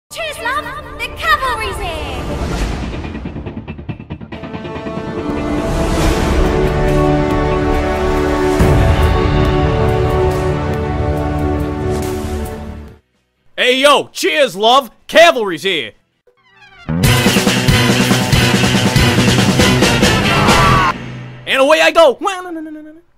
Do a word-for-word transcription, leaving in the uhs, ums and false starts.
Cheers, love! The cavalry's here! Hey yo, cheers, love! Cavalry's here! And away I go!